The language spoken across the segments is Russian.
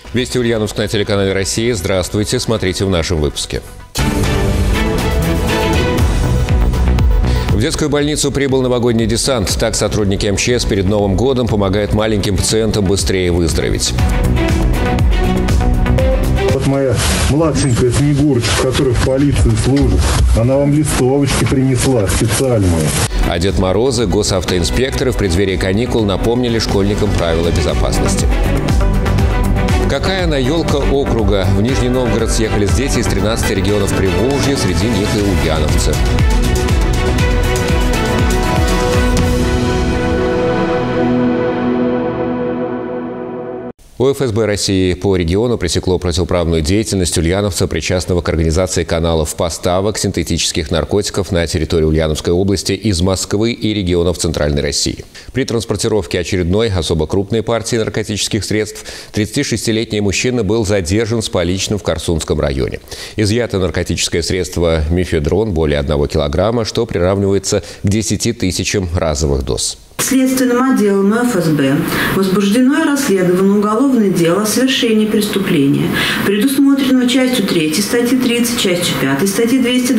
Вести Ульяновск на телеканале «Россия». Здравствуйте, смотрите в нашем выпуске. В детскую больницу прибыл новогодний десант. Так сотрудники МЧС перед Новым годом помогают маленьким пациентам быстрее выздороветь. Вот моя младшенькая Снегурочка, которая в полиции служит, она вам листовочки принесла специальные. А Дед Морозы, госавтоинспекторы в преддверии каникул напомнили школьникам правила безопасности. Какая она елка округа? В Нижний Новгород съехались дети из 13 регионов Приволжья, среди них и ульяновцы. УФСБ России по региону пресекло противоправную деятельность ульяновца, причастного к организации каналов поставок синтетических наркотиков на территорию Ульяновской области из Москвы и регионов Центральной России. При транспортировке очередной особо крупной партии наркотических средств 36-летний мужчина был задержан с поличным в Корсунском районе. Изъято наркотическое средство мефедрон более 1 килограмма, что приравнивается к 10 тысячам разовых доз. Следственным отделом УФСБ возбуждено и расследовано уголовное дело о совершении преступления, предусмотренного частью 3 статьи 30, частью 5 статьи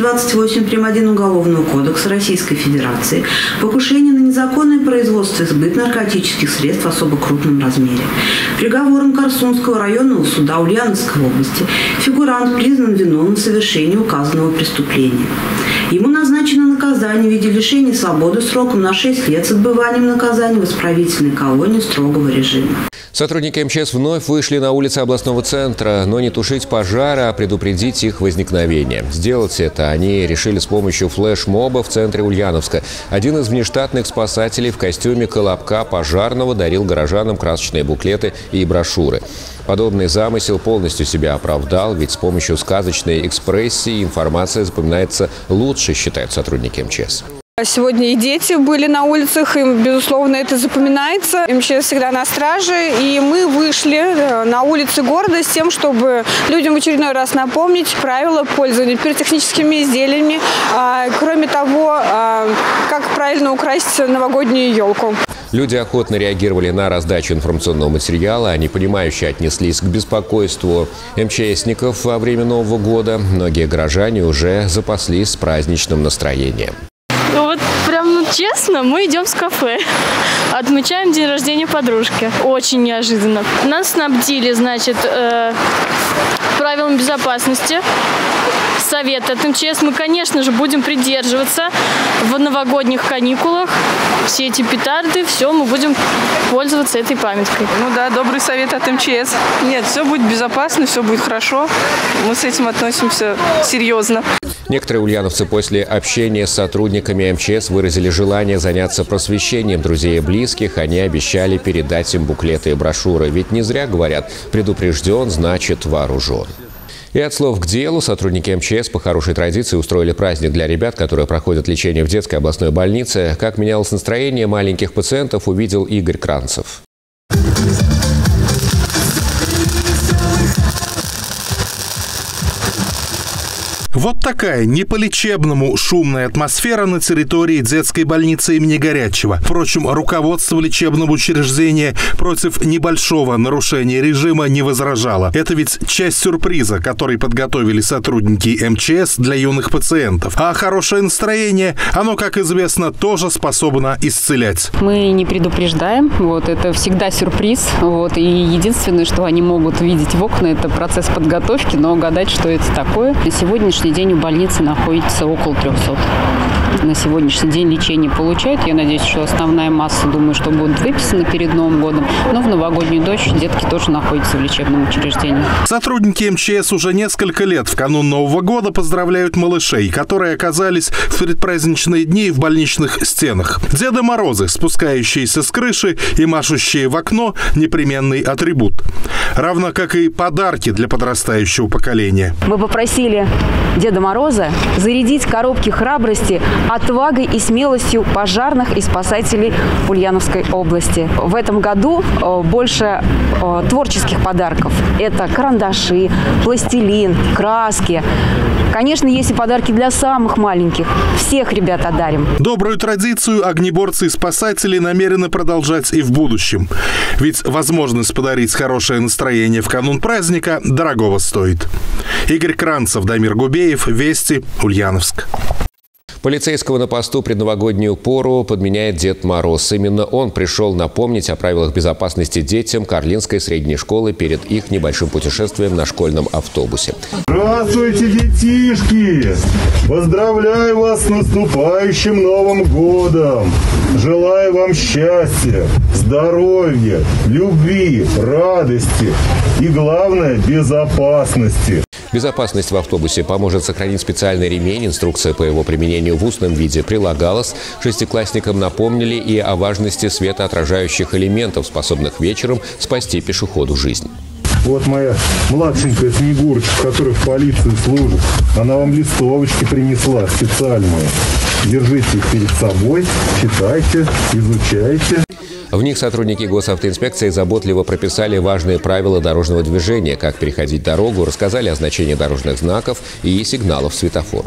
228 прим. 1 Уголовного кодекса Российской Федерации, покушение на незаконное производство и сбыт наркотических средств в особо крупном размере. Приговором Корсунского районного суда Ульяновской области фигурант признан виновным в совершении указанного преступления. Ему назначено наказание в виде лишения свободы сроком на 6 лет с отбыванием наказания в исправительной колонии строгого режима. Сотрудники МЧС вновь вышли на улицы областного центра, но не тушить пожары, а предупредить их возникновение. Сделать это они решили с помощью флеш-моба в центре Ульяновска. Один из внештатных спасателей в костюме колобка пожарного дарил горожанам красочные буклеты и брошюры. Подобный замысел полностью себя оправдал, ведь с помощью сказочной экспрессии информация запоминается лучше, считают сотрудники МЧС. Сегодня и дети были на улицах, им, безусловно, это запоминается. МЧС всегда на страже, и мы вышли на улицы города с тем, чтобы людям в очередной раз напомнить правила пользования пиротехническими изделиями. Кроме того, как правильно украсть новогоднюю елку. Люди охотно реагировали на раздачу информационного материала. Они понимающе отнеслись к беспокойству МЧСников во время Нового года. Многие горожане уже запаслись с праздничным настроением. Честно, мы идем в кафе, отмечаем день рождения подружки. Очень неожиданно. Нас снабдили, значит, правилами безопасности. Совет от МЧС мы, конечно же, будем придерживаться в новогодних каникулах. Все эти петарды, все, мы будем пользоваться этой памяткой. Ну да, добрый совет от МЧС. Нет, все будет безопасно, все будет хорошо. Мы с этим относимся серьезно. Некоторые ульяновцы после общения с сотрудниками МЧС выразили желание заняться просвещением друзей и близких. Они обещали передать им буклеты и брошюры. Ведь не зря говорят: предупрежден, значит вооружен. И от слов к делу сотрудники МЧС по хорошей традиции устроили праздник для ребят, которые проходят лечение в детской областной больнице. Как менялось настроение маленьких пациентов, увидел Игорь Кранцев. Вот такая не по-лечебному шумная атмосфера на территории детской больницы имени Горячего. Впрочем, руководство лечебного учреждения против небольшого нарушения режима не возражало. Это ведь часть сюрприза, который подготовили сотрудники МЧС для юных пациентов. А хорошее настроение, оно, как известно, тоже способно исцелять. Мы не предупреждаем. Это всегда сюрприз. И единственное, что они могут видеть в окна, это процесс подготовки, но гадать, что это такое. На сегодняшний день у больницы находится около 300. На сегодняшний день лечение получают. Я надеюсь, что основная масса, думаю, что будут выписаны перед Новым годом. Но в новогоднюю ночь детки тоже находятся в лечебном учреждении. Сотрудники МЧС уже несколько лет в канун Нового года поздравляют малышей, которые оказались в предпраздничные дни в больничных стенах. Деды Морозы, спускающиеся с крыши и машущие в окно – непременный атрибут. Равно как и подарки для подрастающего поколения. Мы попросили Деда Мороза зарядить коробки храбрости отвагой и смелостью пожарных и спасателей Ульяновской области. В этом году больше творческих подарков. Это карандаши, пластилин, краски. Конечно, есть и подарки для самых маленьких. Всех ребят одарим. Добрую традицию огнеборцы и спасатели намерены продолжать и в будущем. Ведь возможность подарить хорошее настроение в канун праздника дорогого стоит. Игорь Кранцев, Дамир Губеев, Вести, Ульяновск. Полицейского на посту предновогоднюю пору подменяет Дед Мороз. Именно он пришел напомнить о правилах безопасности детям Карлинской средней школы перед их небольшим путешествием на школьном автобусе. Здравствуйте, детишки! Поздравляю вас с наступающим Новым годом! Желаю вам счастья, здоровья, любви, радости и, главное, безопасности. Безопасность в автобусе поможет сохранить специальный ремень. Инструкция по его применению в устном виде прилагалась. Шестиклассникам напомнили и о важности светоотражающих элементов, способных вечером спасти пешеходу жизнь. Вот моя младшенькая Снегурочка, которая в полиции служит. Она вам листовочки принесла специальные. Держите их перед собой, читайте, изучайте. В них сотрудники госавтоинспекции заботливо прописали важные правила дорожного движения, как переходить дорогу, рассказали о значении дорожных знаков и сигналов светофоров.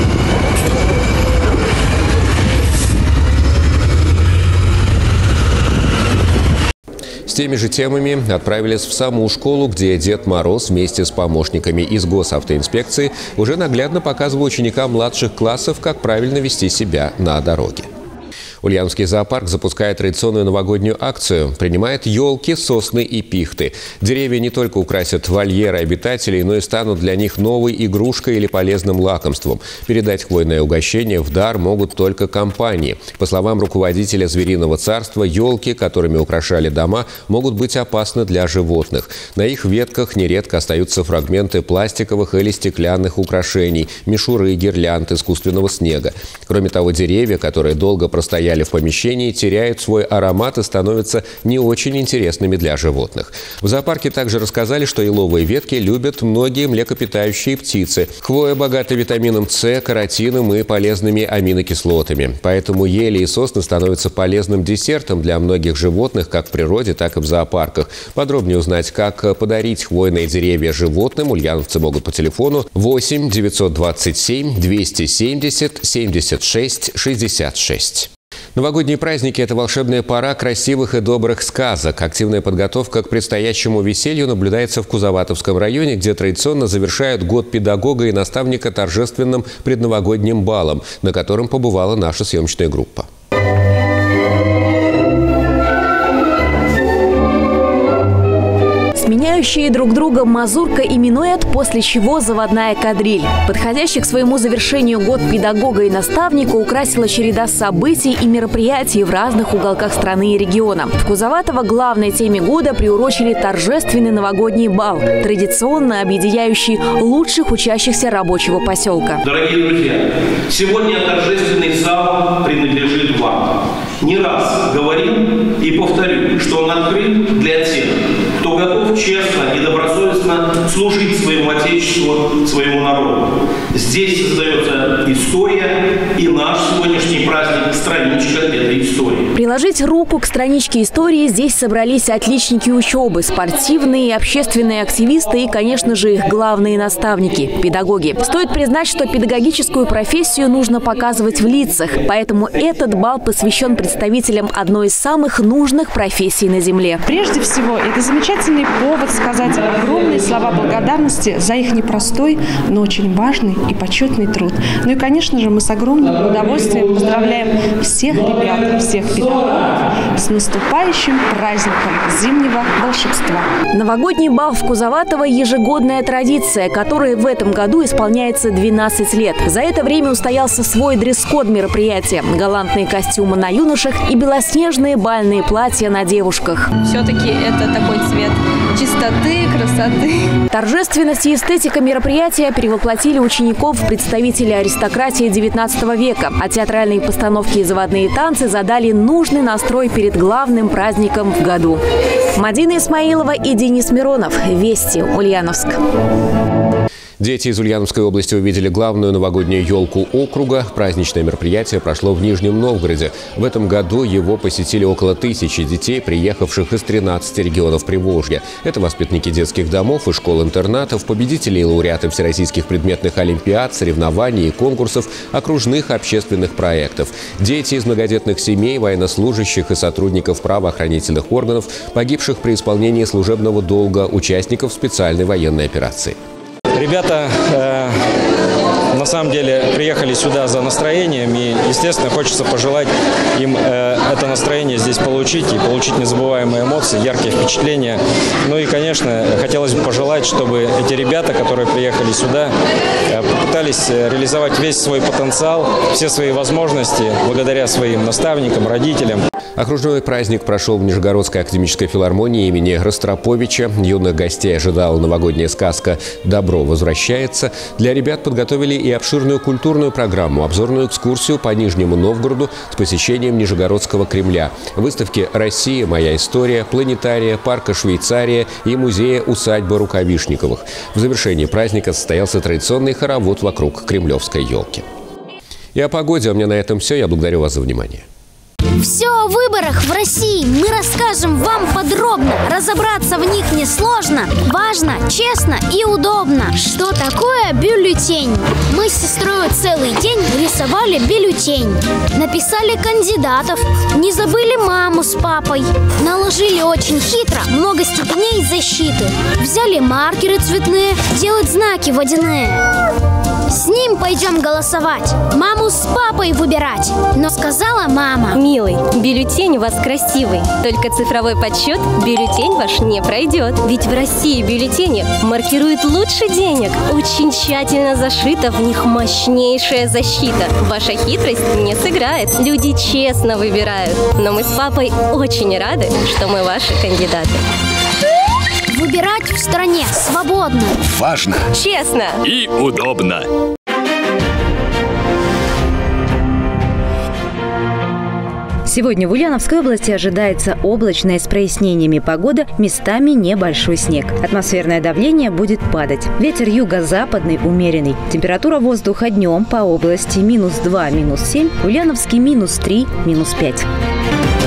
С теми же темами отправились в саму школу, где Дед Мороз вместе с помощниками из госавтоинспекции уже наглядно показывал ученикам младших классов, как правильно вести себя на дороге. Ульяновский зоопарк запускает традиционную новогоднюю акцию. Принимает елки, сосны и пихты. Деревья не только украсят вольеры обитателей, но и станут для них новой игрушкой или полезным лакомством. Передать хвойное угощение в дар могут только компании. По словам руководителя звериного царства, елки, которыми украшали дома, могут быть опасны для животных. На их ветках нередко остаются фрагменты пластиковых или стеклянных украшений, мишуры, гирлянд, искусственного снега. Кроме того, деревья, которые долго простояли в помещении, теряют свой аромат и становятся не очень интересными для животных. В зоопарке также рассказали, что еловые ветки любят многие млекопитающие птицы. Хвоя богата витамином С, каротином и полезными аминокислотами. Поэтому ели и сосны становятся полезным десертом для многих животных как в природе, так и в зоопарках. Подробнее узнать, как подарить хвойные деревья животным, ульяновцы могут по телефону 8 927 270 76 66. Новогодние праздники – это волшебная пора красивых и добрых сказок. Активная подготовка к предстоящему веселью наблюдается в Кузоватовском районе, где традиционно завершают год педагога и наставника торжественным предновогодним балом, на котором побывала наша съемочная группа. Сменяющие друг друга мазурка и минуэт, после чего заводная кадриль. Подходящий к своему завершению год педагога и наставника украсила череда событий и мероприятий в разных уголках страны и региона. В Кузоватово главной теме года приурочили торжественный новогодний бал, традиционно объединяющий лучших учащихся рабочего поселка. Дорогие друзья, сегодня торжественный зал принадлежит вам. Не раз говорил и повторю, что он открыт для тех, кто готов честно и добросовестно служить своему Отечеству, своему народу. Здесь создается история, и наш сегодняшний праздник – страничка этой истории. Приложить руку к страничке истории здесь собрались отличники учебы, спортивные и общественные активисты и, конечно же, их главные наставники – педагоги. Стоит признать, что педагогическую профессию нужно показывать в лицах, поэтому этот бал посвящен представителям одной из самых нужных профессий на Земле. Прежде всего, это замечательный повод сказать огромные слова благодарности за их непростой, но очень важный и почетный труд. Ну и, конечно же, мы с огромным удовольствием поздравляем всех ребят, всех педагогов с наступающим праздником зимнего волшебства. Новогодний бал в Кузоватово – ежегодная традиция, которой в этом году исполняется 12 лет. За это время устоялся свой дресс-код мероприятия – галантные костюмы на юношах и белоснежные бальные платья на девушках. Все-таки это такой цвет чистоты, красоты. Торжественность и эстетика мероприятия перевоплотили учеников в представителей аристократии XIX века, а театральные постановки и заводные танцы задали нужный настрой перед главным праздником в году. Мадина Исмаилова и Денис Миронов. Вести, Ульяновск. Дети из Ульяновской области увидели главную новогоднюю елку округа. Праздничное мероприятие прошло в Нижнем Новгороде. В этом году его посетили около 1000 детей, приехавших из 13 регионов Приволжья. Это воспитанники детских домов и школ-интернатов, победители и лауреаты всероссийских предметных олимпиад, соревнований и конкурсов, окружных общественных проектов. Дети из многодетных семей, военнослужащих и сотрудников правоохранительных органов, погибших при исполнении служебного долга, участников специальной военной операции. Ребята на самом деле приехали сюда за настроением, и, естественно, хочется пожелать им это настроение здесь получить и получить незабываемые эмоции, яркие впечатления. Ну и, конечно, хотелось бы пожелать, чтобы эти ребята, которые приехали сюда, попытались реализовать весь свой потенциал, все свои возможности благодаря своим наставникам, родителям. Окружной праздник прошел в Нижегородской академической филармонии имени Ростроповича. Юных гостей ожидала новогодняя сказка «Добро возвращается». Для ребят подготовили и обширную культурную программу, обзорную экскурсию по Нижнему Новгороду с посещением Нижегородского Кремля, выставки «Россия. Моя история», планетария, парка «Швейцария» и музея «Усадьба Рукавишниковых». В завершении праздника состоялся традиционный хоровод вокруг кремлевской елки. И о погоде у меня на этом все. Я благодарю вас за внимание. Все о выборах в России мы расскажем вам подробно. Разобраться в них несложно, важно, честно и удобно. Что такое бюллетень? Мы с сестрой целый день рисовали бюллетень. Написали кандидатов, не забыли маму с папой. Наложили очень хитро много степеней защиты. Взяли маркеры цветные, делать знаки водяные. С ним пойдем голосовать, маму с папой выбирать. Но сказала мама: милый, бюллетень у вас красивый, только цифровой подсчет бюллетень ваш не пройдет. Ведь в России бюллетени маркируют лучше денег. Очень тщательно зашита в них мощнейшая защита. Ваша хитрость не сыграет. Люди честно выбирают. Но мы с папой очень рады, что мы ваши кандидаты. Выбирать в стране свободно, важно, честно и удобно. Сегодня в Ульяновской области ожидается облачная с прояснениями погода, местами небольшой снег. Атмосферное давление будет падать. Ветер юго-западный умеренный. Температура воздуха днем по области -2, -7, Ульяновский -3, -5.